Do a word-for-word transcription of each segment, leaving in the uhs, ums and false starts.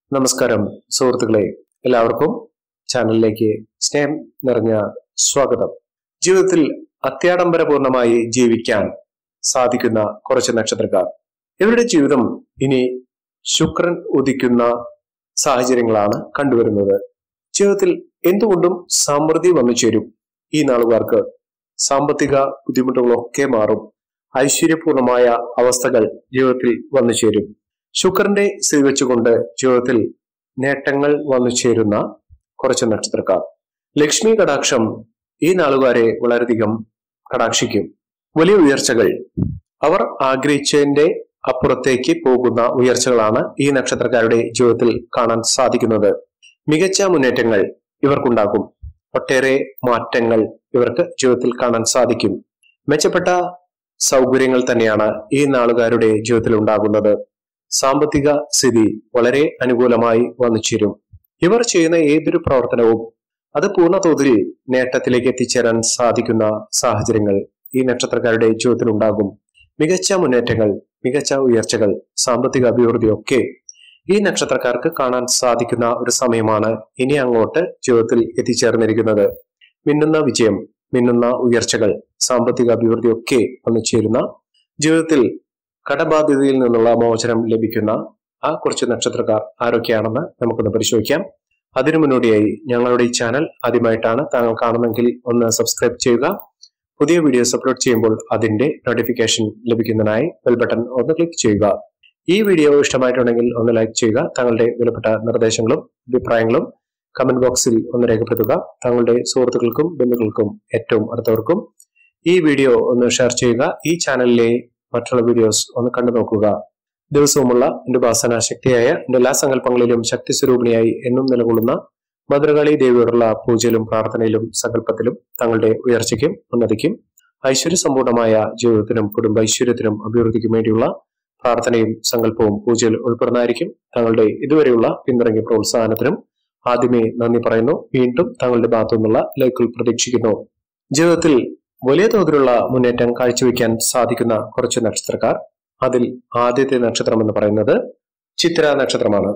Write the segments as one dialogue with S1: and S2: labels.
S1: നമസ്കാരം സുഹൃത്തുക്കളെ, എല്ലാവർക്കും ചാനലിലേക്ക് സ്നേഹം നിറഞ്ഞ സ്വാഗതം. ജീവിതത്തിൽ അത്യാഡംബരപൂർണമായി ജീവിക്കാൻ സാധിക്കുന്ന കുറച്ച് നക്ഷത്രക്കാർ, ഇവരുടെ ജീവിതം ഇനി ശുക്രൻ ഉദിക്കുന്ന സാഹചര്യങ്ങളാണ് കണ്ടുവരുന്നത്. ജീവിതത്തിൽ എന്തുകൊണ്ടും സമൃദ്ധി വന്നു ചേരും. ഈ നാളുകാർക്ക് സാമ്പത്തിക ബുദ്ധിമുട്ടുകളൊക്കെ മാറും. ഐശ്വര്യപൂർണമായ അവസ്ഥകൾ ജീവിതത്തിൽ വന്നു ചേരും. ശുക്രന്റെ സ്ഥിതി വെച്ചുകൊണ്ട് ജീവിതത്തിൽ നേട്ടങ്ങൾ വന്നു ചേരുന്ന കുറച്ച് നക്ഷത്രക്കാർ. ലക്ഷ്മി കടാക്ഷം ഈ നാളുകാരെ വളരെയധികം കടാക്ഷിക്കും. വലിയ ഉയർച്ചകൾ, അവർ ആഗ്രഹിച്ചതിന്റെ അപ്പുറത്തേക്ക് പോകുന്ന ഉയർച്ചകളാണ് ഈ നക്ഷത്രക്കാരുടെ ജീവിതത്തിൽ കാണാൻ സാധിക്കുന്നത്. മികച്ച മുന്നേറ്റങ്ങൾ ഇവർക്കുണ്ടാകും. ഒട്ടേറെ മാറ്റങ്ങൾ ഇവർക്ക് ജീവിതത്തിൽ കാണാൻ സാധിക്കും. മെച്ചപ്പെട്ട സൗകര്യങ്ങൾ തന്നെയാണ് ഈ നാളുകാരുടെ ജീവിതത്തിൽ ഉണ്ടാകുന്നത്. സാമ്പത്തിക സ്ഥിതി വളരെ അനുകൂലമായി വന്നു ചേരും. ഇവർ ചെയ്യുന്ന ഏതൊരു പ്രവർത്തനവും അത് പൂർണ്ണതോതിൽ നേട്ടത്തിലേക്ക് എത്തിച്ചേരാൻ സാധിക്കുന്ന സാഹചര്യങ്ങൾ ഈ നക്ഷത്രക്കാരുടെ ജീവിതത്തിൽ ഉണ്ടാകും. മികച്ച മുന്നേറ്റങ്ങൾ, മികച്ച ഉയർച്ചകൾ, സാമ്പത്തിക അഭിവൃദ്ധി ഒക്കെ ഈ നക്ഷത്രക്കാർക്ക് കാണാൻ സാധിക്കുന്ന ഒരു സമയമാണ് ഇനി അങ്ങോട്ട് ജീവിതത്തിൽ എത്തിച്ചേർന്നിരിക്കുന്നത്. മിന്നുന്ന വിജയം, മിന്നുന്ന ഉയർച്ചകൾ, സാമ്പത്തിക അഭിവൃദ്ധി ഒക്കെ വന്നു ചേരുന്ന ജീവിതത്തിൽ കടബാധ്യതയിൽ നിന്നുള്ള മോചനം ലഭിക്കുന്ന ആ കുറച്ച് നക്ഷത്രക്കാർ ആരൊക്കെയാണെന്ന് നമുക്കൊന്ന് പരിശോധിക്കാം. അതിനു മുന്നോടിയായി ഞങ്ങളുടെ ഈ ചാനൽ ആദ്യമായിട്ടാണ് താങ്കൾ കാണുന്നെങ്കിൽ ഒന്ന് സബ്സ്ക്രൈബ് ചെയ്യുക. പുതിയ വീഡിയോസ് അപ്ലോഡ് ചെയ്യുമ്പോൾ അതിന്റെ നോട്ടിഫിക്കേഷൻ ലഭിക്കുന്നതിനായി ബെൽ ബട്ടൺ ഒന്ന് ക്ലിക്ക് ചെയ്യുക. ഈ വീഡിയോ ഇഷ്ടമായിട്ടുണ്ടെങ്കിൽ ഒന്ന് ലൈക്ക് ചെയ്യുക. താങ്കളുടെ വിലപ്പെട്ട നിർദ്ദേശങ്ങളും അഭിപ്രായങ്ങളും കമന്റ് ബോക്സിൽ ഒന്ന് രേഖപ്പെടുത്തുക. താങ്കളുടെ സുഹൃത്തുക്കൾക്കും ബന്ധുക്കൾക്കും ഏറ്റവും അടുത്തവർക്കും ഈ വീഡിയോ ഒന്ന് ഷെയർ ചെയ്യുക. ഈ ചാനലിലെ മറ്റുള്ള വീഡിയോസ് ഒന്ന് കണ്ടു നോക്കുക. ദിവസവുമുള്ള എന്റെ ഉപാസന ശക്തിയായ എന്റെ എല്ലാ സങ്കല്പങ്ങളിലും ശക്തി സ്വരൂപിണിയായി എന്നും നിലകൊള്ളുന്ന ഭദ്രകാളി ദേവിയോടുള്ള പൂജയിലും പ്രാർത്ഥനയിലും സങ്കല്പത്തിലും തങ്ങളുടെ ഉയർച്ചയ്ക്കും ഉന്നതിക്കും ഐശ്വര്യ സമ്പൂർണമായ ജീവിതത്തിനും കുടുംബ ഐശ്വര്യത്തിനും അഭിവൃദ്ധിക്കും വേണ്ടിയുള്ള പ്രാർത്ഥനയും സങ്കല്പവും പൂജയിൽ ഉൾപ്പെടുന്നതായിരിക്കും. തങ്ങളുടെ ഇതുവരെയുള്ള പിന്തുണയ്ക്ക് പ്രോത്സാഹനത്തിനും ആദ്യമേ നന്ദി പറയുന്നു. വീണ്ടും തങ്ങളുടെ ഭാഗത്തു നിന്നുള്ള ലൈക്കുകൾ പ്രതീക്ഷിക്കുന്നു. ജീവിതത്തിൽ വലിയ തോതിലുള്ള മുന്നേറ്റം കാഴ്ചവെക്കാൻ സാധിക്കുന്ന കുറച്ച് നക്ഷത്രക്കാർ, അതിൽ ആദ്യത്തെ നക്ഷത്രം എന്ന് പറയുന്നത് ചിത്ര നക്ഷത്രമാണ്.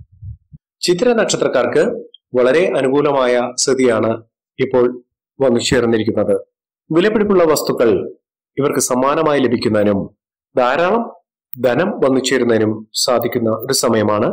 S1: ചിത്ര നക്ഷത്രക്കാർക്ക് വളരെ അനുകൂലമായ സ്ഥിതിയാണ് ഇപ്പോൾ വന്നു ചേർന്നിരിക്കുന്നത്. വിലപിടിപ്പുള്ള വസ്തുക്കൾ ഇവർക്ക് സമ്മാനമായി ലഭിക്കുന്നതിനും ധാരാളം ധനം വന്നു ചേരുന്നതിനും സാധിക്കുന്ന ഒരു സമയമാണ്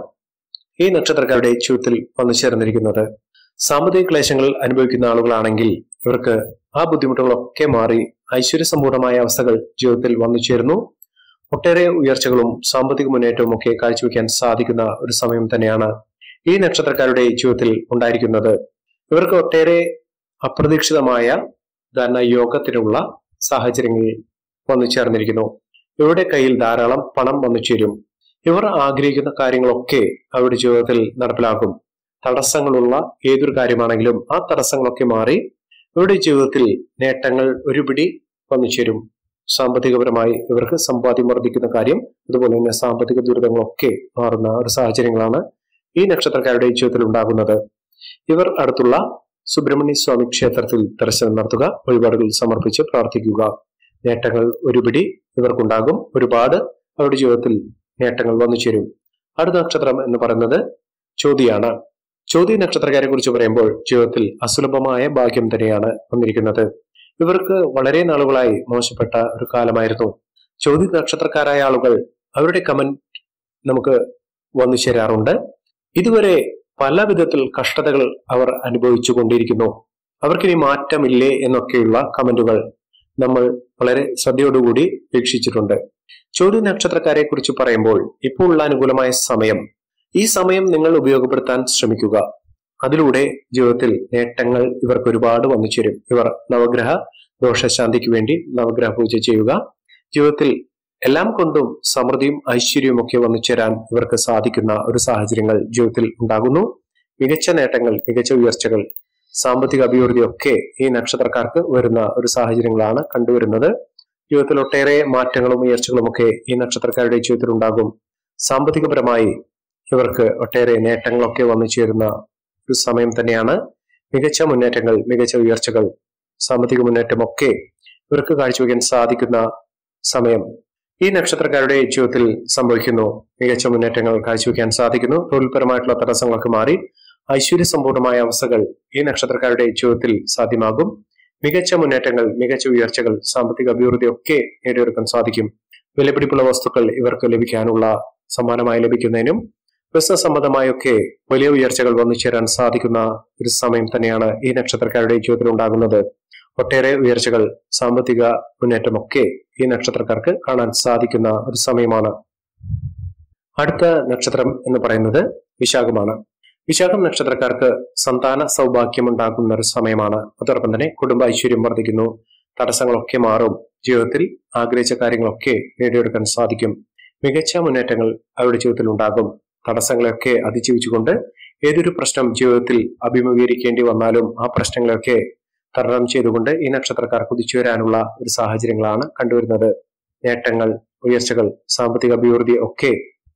S1: ഈ നക്ഷത്രക്കാരുടെ ജീവിതത്തിൽ വന്നു ചേർന്നിരിക്കുന്നത്. സാമ്പത്തിക ക്ലേശങ്ങൾ അനുഭവിക്കുന്ന ആളുകളാണെങ്കിൽ ഇവർക്ക് ആ ബുദ്ധിമുട്ടുകളൊക്കെ മാറി ഐശ്വര്യസമ്പൂർണമായ അവസ്ഥകൾ ജീവിതത്തിൽ വന്നു ചേരുന്നു. ഒട്ടേറെ ഉയർച്ചകളും സാമ്പത്തിക മുന്നേറ്റവും ഒക്കെ കാഴ്ചവെക്കാൻ സാധിക്കുന്ന ഒരു സമയം തന്നെയാണ് ഈ നക്ഷത്രക്കാരുടെ ജീവിതത്തിൽ ഉണ്ടായിരിക്കുന്നത്. ഇവർക്ക് ഒട്ടേറെ അപ്രതീക്ഷിതമായ ധനയോഗത്തിനുള്ള സാഹചര്യങ്ങൾ വന്നു ചേർന്നിരിക്കുന്നു. ഇവരുടെ കയ്യിൽ ധാരാളം പണം വന്നു ചേരും. ഇവർ ആഗ്രഹിക്കുന്ന കാര്യങ്ങളൊക്കെ അവരുടെ ജീവിതത്തിൽ നടപ്പിലാക്കും. തടസ്സങ്ങളുള്ള ഏതൊരു കാര്യമാണെങ്കിലും ആ തടസ്സങ്ങളൊക്കെ മാറി ഇവരുടെ ജീവിതത്തിൽ നേട്ടങ്ങൾ ഒരുപിടി വന്നു ചേരും. സാമ്പത്തികപരമായി ഇവർക്ക് സമ്പാദ്യം വർദ്ധിക്കുന്ന കാര്യം, അതുപോലെ തന്നെ സാമ്പത്തിക ദുരിതങ്ങളൊക്കെ മാറുന്ന ഒരു സാഹചര്യങ്ങളാണ് ഈ നക്ഷത്രക്കാരുടെ ജീവിതത്തിൽ ഉണ്ടാകുന്നത്. ഇവർ അടുത്തുള്ള സുബ്രഹ്മണ്യ സ്വാമി ക്ഷേത്രത്തിൽ ദർശനം നടത്തുക, വഴിപാടുകൾ സമർപ്പിച്ച് പ്രാർത്ഥിക്കുക. നേട്ടങ്ങൾ ഒരുപിടി ഇവർക്കുണ്ടാകും. ഒരുപാട് അവരുടെ ജീവിതത്തിൽ നേട്ടങ്ങൾ വന്നു ചേരും. അടുത്ത നക്ഷത്രം എന്ന് പറയുന്നത് ചോതിയാണ്. ചോതി നക്ഷത്രക്കാരെ കുറിച്ച് പറയുമ്പോൾ ജീവിതത്തിൽ അസുലഭമായ ഭാഗ്യം തന്നെയാണ് വന്നിരിക്കുന്നത്. ഇവർക്ക് വളരെ നാളുകളായി മോശപ്പെട്ട ഒരു കാലമായിരുന്നു. ചോതി നക്ഷത്രക്കാരായ ആളുകൾ അവരുടെ കമന്റ് നമുക്ക് വന്നു ചേരാറുണ്ട്. ഇതുവരെ പല വിധത്തിൽ കഷ്ടതകൾ അവർ അനുഭവിച്ചു കൊണ്ടിരിക്കുന്നു, അവർക്കിനി മാറ്റമില്ലേ എന്നൊക്കെയുള്ള കമന്റുകൾ നമ്മൾ വളരെ ശ്രദ്ധയോടുകൂടി വീക്ഷിച്ചിട്ടുണ്ട്. ചോതി നക്ഷത്രക്കാരെ കുറിച്ച് പറയുമ്പോൾ ഇപ്പോൾ ഉള്ള അനുകൂലമായ സമയം, ഈ സമയം നിങ്ങൾ ഉപയോഗപ്പെടുത്താൻ ശ്രമിക്കുക. അതിലൂടെ ജീവിതത്തിൽ നേട്ടങ്ങൾ ഇവർക്ക് ഒരുപാട് വന്നു ചേരും. ഇവർ നവഗ്രഹ ദോഷശാന്തിക്ക് വേണ്ടി നവഗ്രഹ പൂജ ചെയ്യുക. ജീവിതത്തിൽ എല്ലാം കൊണ്ടും സമൃദ്ധിയും ഐശ്വര്യവും ഒക്കെ വന്നു ചേരാൻ ഇവർക്ക് സാധിക്കുന്ന ഒരു സാഹചര്യങ്ങൾ ജീവിതത്തിൽ ഉണ്ടാകുന്നു. മികച്ച നേട്ടങ്ങൾ, മികച്ച ഉയർച്ചകൾ, സാമ്പത്തിക അഭിവൃദ്ധി ഒക്കെ ഈ നക്ഷത്രക്കാർക്ക് വരുന്ന ഒരു സാഹചര്യങ്ങളാണ് കണ്ടുവരുന്നത്. ജീവിതത്തിൽ ഒട്ടേറെ മാറ്റങ്ങളും ഉയർച്ചകളും ഒക്കെ ഈ നക്ഷത്രക്കാരുടെ ജീവിതത്തിൽ ഉണ്ടാകും. സാമ്പത്തികപരമായി ഇവർക്ക് ഒട്ടേറെ നേട്ടങ്ങളൊക്കെ വന്നു ചേരുന്ന ഒരു സമയം തന്നെയാണ്. മികച്ച മുന്നേറ്റങ്ങൾ, മികച്ച ഉയർച്ചകൾ, സാമ്പത്തിക മുന്നേറ്റമൊക്കെ ഇവർക്ക് കാഴ്ചവെക്കാൻ സാധിക്കുന്ന സമയം. ഈ നക്ഷത്രക്കാരുടെ ജീവിതത്തിൽ സംഭവിക്കുന്നു മികച്ച മുന്നേറ്റങ്ങൾ കാഴ്ചവെക്കാൻ സാധിക്കുന്നു. തൊഴിൽപരമായിട്ടുള്ള തടസ്സങ്ങളൊക്കെ മാറി ഐശ്വര്യസമ്പൂർണമായ അവസ്ഥകൾ ഈ നക്ഷത്രക്കാരുടെ ജീവിതത്തിൽ സാധ്യമാകും. മികച്ച മുന്നേറ്റങ്ങൾ, മികച്ച ഉയർച്ചകൾ, സാമ്പത്തിക അഭിവൃദ്ധി ഒക്കെ നേടിയെടുക്കാൻ സാധിക്കും. വിലപിടിപ്പുള്ള വസ്തുക്കൾ ഇവർക്ക് ലഭിക്കാനുള്ള സമ്മാനമായി ലഭിക്കുന്നതിനും ബിസിനസ് സംബന്ധമായൊക്കെ വലിയ ഉയർച്ചകൾ വന്നു ചേരാൻ സാധിക്കുന്ന ഒരു സമയം തന്നെയാണ് ഈ നക്ഷത്രക്കാരുടെ ജീവിതത്തിൽ ഉണ്ടാകുന്നത്. ഒട്ടേറെ ഉയർച്ചകൾ, സാമ്പത്തിക മുന്നേറ്റമൊക്കെ ഈ നക്ഷത്രക്കാർക്ക് കാണാൻ സാധിക്കുന്ന ഒരു സമയമാണ്. അടുത്ത നക്ഷത്രം എന്ന് പറയുന്നത് വിശാഖമാണ്. വിശാഖം നക്ഷത്രക്കാർക്ക് സന്താന സൗഭാഗ്യം ഉണ്ടാകുന്ന ഒരു സമയമാണ്. അതോടൊപ്പം തന്നെ കുടുംബ ഐശ്വര്യം വർദ്ധിക്കുന്നു. തടസ്സങ്ങളൊക്കെ മാറും. ജീവിതത്തിൽ ആഗ്രഹിച്ച കാര്യങ്ങളൊക്കെ നേടിയെടുക്കാൻ സാധിക്കും. മികച്ച മുന്നേറ്റങ്ങൾ അവരുടെ ജീവിതത്തിൽ ഉണ്ടാകും. തടസ്സങ്ങളെയൊക്കെ അതിജീവിച്ചുകൊണ്ട് ഏതൊരു പ്രശ്നം ജീവിതത്തിൽ അഭിമുഖീകരിക്കേണ്ടി വന്നാലും ആ പ്രശ്നങ്ങളെയൊക്കെ തരണം ചെയ്തുകൊണ്ട് ഈ നക്ഷത്രക്കാർ കുതിച്ചു വരാനുള്ള ഒരു സാഹചര്യങ്ങളാണ് കണ്ടുവരുന്നത്. നേട്ടങ്ങൾ, ഉയർച്ചകൾ, സാമ്പത്തിക അഭിവൃദ്ധി ഒക്കെ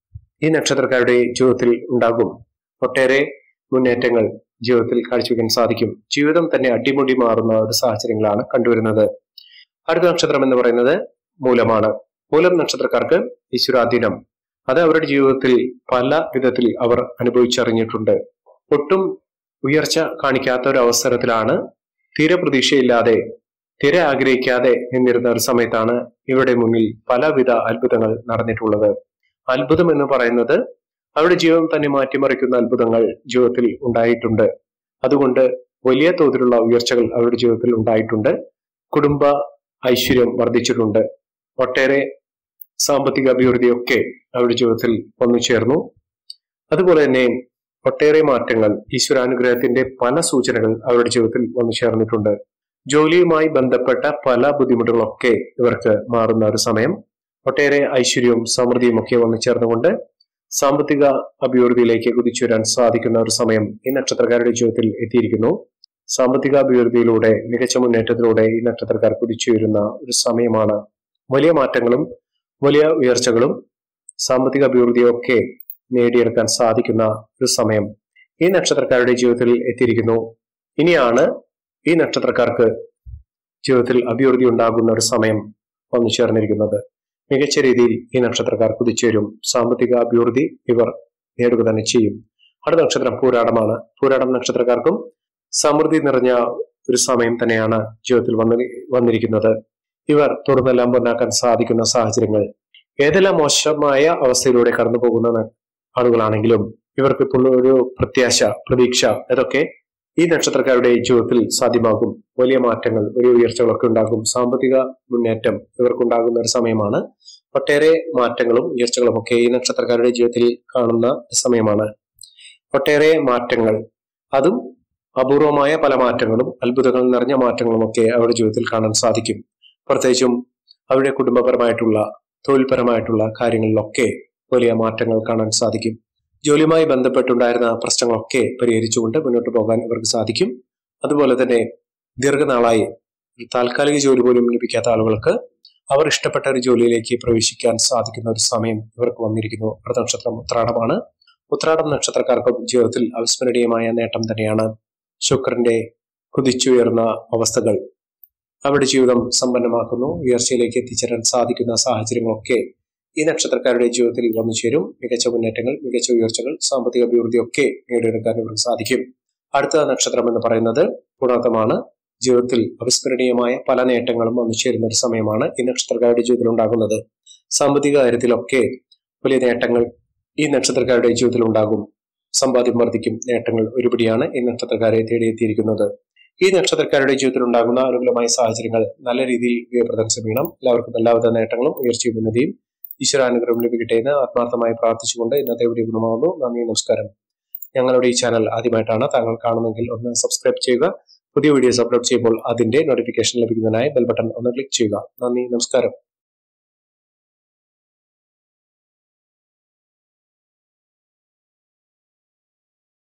S1: ഈ നക്ഷത്രക്കാരുടെ ജീവിതത്തിൽ ഉണ്ടാകും. ഒട്ടേറെ മുന്നേറ്റങ്ങൾ ജീവിതത്തിൽ കാഴ്ചവെക്കാൻ സാധിക്കും. ജീവിതം തന്നെ അടിമുടി മാറുന്ന ഒരു സാഹചര്യങ്ങളാണ് കണ്ടുവരുന്നത്. അടുത്ത നക്ഷത്രം എന്ന് പറയുന്നത് മൂലമാണ്. മൂലം നക്ഷത്രക്കാർക്ക് ഈശ്വരാധീനം അത് അവരുടെ ജീവിതത്തിൽ പല വിധത്തിൽ അവർ അനുഭവിച്ചറിഞ്ഞിട്ടുണ്ട്. ഒട്ടും ഉയർച്ച കാണിക്കാത്ത ഒരു അവസരത്തിലാണ്, തീരെ പ്രതീക്ഷയില്ലാതെ, തീരെ ആഗ്രഹിക്കാതെ നിന്നിരുന്ന ഒരു സമയത്താണ് ഇവരുടെ മുന്നിൽ പലവിധ അത്ഭുതങ്ങൾ നടന്നിട്ടുള്ളത്. അത്ഭുതം എന്ന് പറയുന്നത് അവരുടെ ജീവിതം തന്നെ മാറ്റിമറിക്കുന്ന അത്ഭുതങ്ങൾ ജീവിതത്തിൽ ഉണ്ടായിട്ടുണ്ട്. അതുകൊണ്ട് വലിയ തോതിലുള്ള ഉയർച്ചകൾ അവരുടെ ജീവിതത്തിൽ ഉണ്ടായിട്ടുണ്ട്. കുടുംബ ഐശ്വര്യം വർദ്ധിച്ചിട്ടുണ്ട്. ഒട്ടേറെ സാമ്പത്തിക അഭിവൃദ്ധിയൊക്കെ അവരുടെ ജീവിതത്തിൽ വന്നു ചേർന്നു. അതുപോലെ തന്നെ ഒട്ടേറെ മാറ്റങ്ങൾ, ഈശ്വരാനുഗ്രഹത്തിന്റെ പല സൂചനകൾ അവരുടെ ജീവിതത്തിൽ വന്നു ചേർന്നിട്ടുണ്ട്. ജോലിയുമായി ബന്ധപ്പെട്ട പല ബുദ്ധിമുട്ടുകളൊക്കെ ഇവർക്ക് മാറുന്ന ഒരു സമയം. ഒട്ടേറെ ഐശ്വര്യവും സമൃദ്ധിയും ഒക്കെ വന്നു ചേർന്നുകൊണ്ട് സാമ്പത്തിക അഭിവൃദ്ധിയിലേക്ക് കുതിച്ചു വരാൻ സാധിക്കുന്ന ഒരു സമയം ഈ നക്ഷത്രക്കാരുടെ ജീവിതത്തിൽ എത്തിയിരിക്കുന്നു. സാമ്പത്തിക അഭിവൃദ്ധിയിലൂടെ, മികച്ച മുന്നേറ്റത്തിലൂടെ ഈ നക്ഷത്രക്കാർ കുതിച്ചു വരുന്ന ഒരു സമയമാണ്. വലിയ മാറ്റങ്ങളും വലിയ ഉയർച്ചകളും സാമ്പത്തിക അഭിവൃദ്ധിയും ഒക്കെ നേടിയെടുക്കാൻ സാധിക്കുന്ന ഒരു സമയം ഈ നക്ഷത്രക്കാരുടെ ജീവിതത്തിൽ എത്തിയിരിക്കുന്നു. ഇനിയാണ് ഈ നക്ഷത്രക്കാർക്ക് ജീവിതത്തിൽ അഭിവൃദ്ധി ഉണ്ടാകുന്ന ഒരു സമയം വന്നു ചേർന്നിരിക്കുന്നത്. മികച്ച രീതിയിൽ ഈ നക്ഷത്രക്കാർ കുതിച്ചേരും. സാമ്പത്തിക അഭിവൃദ്ധി ഇവർ നേടുക തന്നെ ചെയ്യും. അടുത്ത നക്ഷത്രം പൂരാടമാണ്. പൂരാടം നക്ഷത്രക്കാർക്കും സമൃദ്ധി നിറഞ്ഞ ഒരു സമയം തന്നെയാണ് ജീവിതത്തിൽ വന്ന് വന്നിരിക്കുന്നത്. ഇവർ തുറന്നെല്ലാം പൊന്നാക്കാൻ സാധിക്കുന്ന സാഹചര്യങ്ങൾ, ഏതെല്ലാം മോശമായ അവസ്ഥയിലൂടെ കടന്നു പോകുന്ന ആളുകളാണെങ്കിലും ഇവർക്ക് ഇപ്പോൾ ഒരു പ്രത്യാശ, പ്രതീക്ഷ ഇതൊക്കെ ഈ നക്ഷത്രക്കാരുടെ ജീവിതത്തിൽ സാധ്യമാകും. വലിയ മാറ്റങ്ങൾ, വലിയ ഉയർച്ചകളൊക്കെ ഉണ്ടാകും. സാമ്പത്തിക മുന്നേറ്റം ഇവർക്കുണ്ടാകുന്ന ഒരു സമയമാണ്. ഒട്ടേറെ മാറ്റങ്ങളും ഉയർച്ചകളും ഒക്കെ ഈ നക്ഷത്രക്കാരുടെ ജീവിതത്തിൽ കാണുന്ന സമയമാണ്. ഒട്ടേറെ മാറ്റങ്ങൾ, അതും അപൂർവമായ പല മാറ്റങ്ങളും, അത്ഭുതങ്ങൾ നിറഞ്ഞ മാറ്റങ്ങളും ഒക്കെ അവരുടെ ജീവിതത്തിൽ കാണാൻ സാധിക്കും. പ്രത്യേകിച്ചും അവരുടെ കുടുംബപരമായിട്ടുള്ള, തൊഴിൽപരമായിട്ടുള്ള കാര്യങ്ങളിലൊക്കെ വലിയ മാറ്റങ്ങൾ കാണാൻ സാധിക്കും. ജോലിയുമായി ബന്ധപ്പെട്ടുണ്ടായിരുന്ന പ്രശ്നങ്ങളൊക്കെ പരിഹരിച്ചുകൊണ്ട് മുന്നോട്ട് പോകാൻ ഇവർക്ക് സാധിക്കും. അതുപോലെ തന്നെ ദീർഘനാളായി താൽക്കാലിക ജോലി പോലും ലഭിക്കാത്ത ആളുകൾക്ക് അവർ ഇഷ്ടപ്പെട്ട ഒരു ജോലിയിലേക്ക് പ്രവേശിക്കാൻ സാധിക്കുന്ന ഒരു സമയം ഇവർക്ക് വന്നിരിക്കുന്നു. അടുത്ത നക്ഷത്രം ഉത്രാടമാണ്. ഉത്രാടം നക്ഷത്രക്കാർക്കും ജീവിതത്തിൽ അവിസ്മരണീയമായ നേട്ടം തന്നെയാണ്. ശുക്രന്റെ കുതിച്ചുയർന്ന അവസ്ഥകൾ അവരുടെ ജീവിതം സമ്പന്നമാക്കുന്നു. ഉയർച്ചയിലേക്ക് എത്തിച്ചേരാൻ സാധിക്കുന്ന സാഹചര്യങ്ങളൊക്കെ ഈ നക്ഷത്രക്കാരുടെ ജീവിതത്തിൽ വന്നു ചേരും. മികച്ച മുന്നേറ്റങ്ങൾ, മികച്ച ഉയർച്ചകൾ, സാമ്പത്തിക അഭിവൃദ്ധി ഒക്കെ നേടിയെടുക്കാൻ ഇവർക്ക് സാധിക്കും. അടുത്ത നക്ഷത്രം എന്ന് പറയുന്നത് പുണർതമാണ്. ജീവിതത്തിൽ അവിസ്മരണീയമായ പല നേട്ടങ്ങളും വന്നു ചേരുന്ന ഒരു സമയമാണ് ഈ നക്ഷത്രക്കാരുടെ ജീവിതത്തിൽ ഉണ്ടാകുന്നത്. സാമ്പത്തിക കാര്യത്തിലൊക്കെ വലിയ നേട്ടങ്ങൾ ഈ നക്ഷത്രക്കാരുടെ ജീവിതത്തിൽ ഉണ്ടാകും. സമ്പാദ്യം വർദ്ധിക്കും. നേട്ടങ്ങൾ ഒരുപടിയാണ് ഈ നക്ഷത്രക്കാരെ തേടിയെത്തിയിരിക്കുന്നത്. ഈ നക്ഷത്രക്കാരുടെ ജീവിതത്തിൽ ഉണ്ടാകുന്ന അനുകൂലമായ സാഹചര്യങ്ങൾ നല്ല രീതിയിൽ ഉപയോഗപ്പെടുത്താൻ ശ്രമിക്കണം. എല്ലാവർക്കും എല്ലാവിധ നേട്ടങ്ങളും ഉയർച്ചയും ഉന്നതിയും ഈശ്വരാനുഗ്രഹം ലഭിക്കട്ടെ എന്ന് ആത്മാർത്ഥമായി പ്രാർത്ഥിച്ചുകൊണ്ട് ഇന്നത്തെ വീഡിയോ ഗുണമാകുന്നു. നന്ദി, നമസ്കാരം. ഞങ്ങളുടെ ഈ ചാനൽ ആദ്യമായിട്ടാണ് താങ്കൾ കാണുന്നതെങ്കിൽ ഒന്ന് സബ്സ്ക്രൈബ് ചെയ്യുക. പുതിയ വീഡിയോസ് അപ്ലോഡ് ചെയ്യുമ്പോൾ അതിന്റെ നോട്ടിഫിക്കേഷൻ ലഭിക്കുന്നതിനായി ബെൽ ബട്ടൺ ഒന്ന് ക്ലിക്ക് ചെയ്യുക. നന്ദി, നമസ്കാരം.